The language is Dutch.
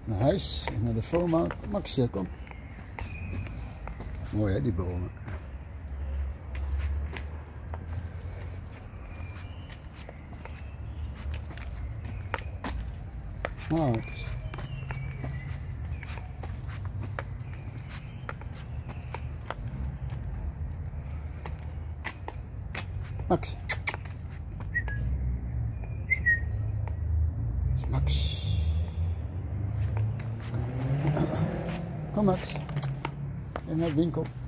naar huis, naar de FOMA. Maxje, kom. Mooi hè, die bomen. Max. Max. Max. Kom Max. En naar de winkel.